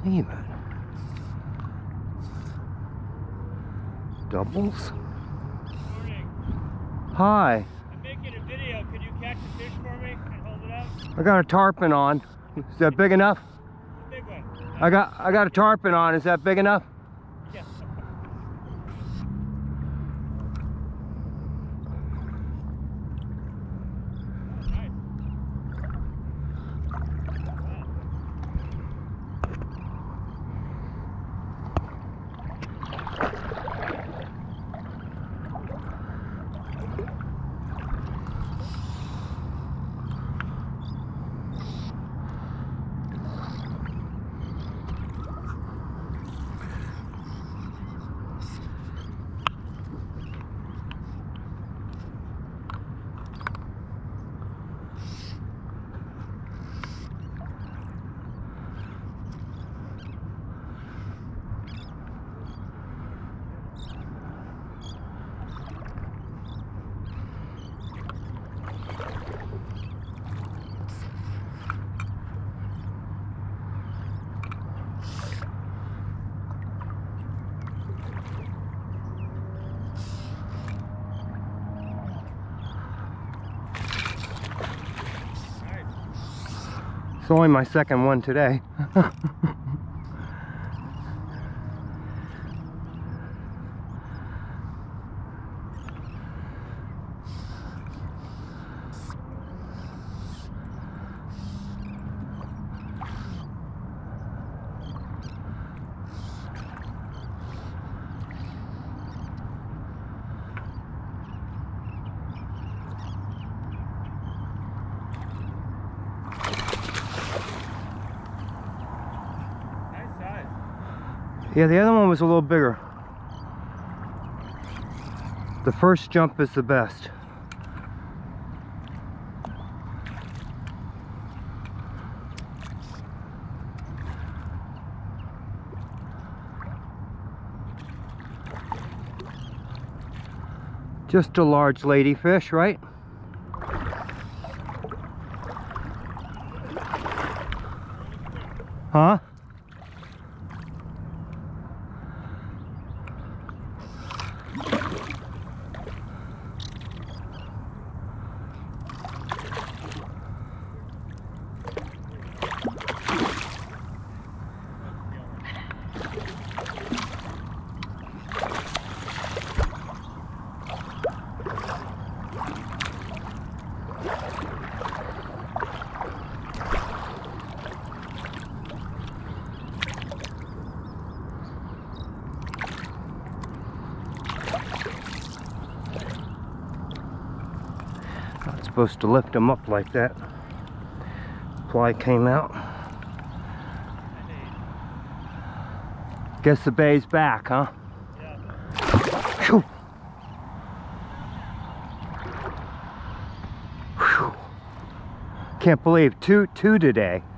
even. Doubles. Morning. Hi. I'm making a video. Could you catch a fish for me and hold it up? I got a tarpon on. Is that big enough? Big one. I got a tarpon on. Is that big enough? Yeah. Nice. It's only my second one today. Yeah, the other one was a little bigger. The first jump is the best. Just a large ladyfish, right? Huh? Not supposed to lift them up like that. Fly came out. Guess the bay's back, huh? Yeah. Whew. Whew. Can't believe two today.